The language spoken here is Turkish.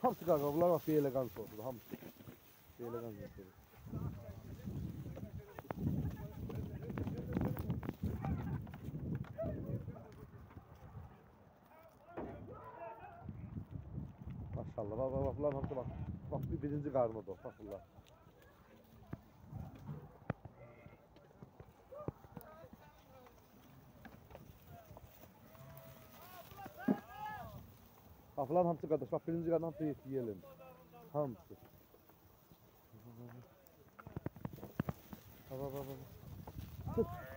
hamsi kanka. Bunlar bak bir elegans oldu. Hamsi. Bir elegans oldu. Maşallah. Bak bunlar hamsi bak. Bak birinci karnı da. Bak bunlar. Aflan hamsi kardeş. Bak birinci karnı hamsi yiyelim. Hamsi. Bak. Tut.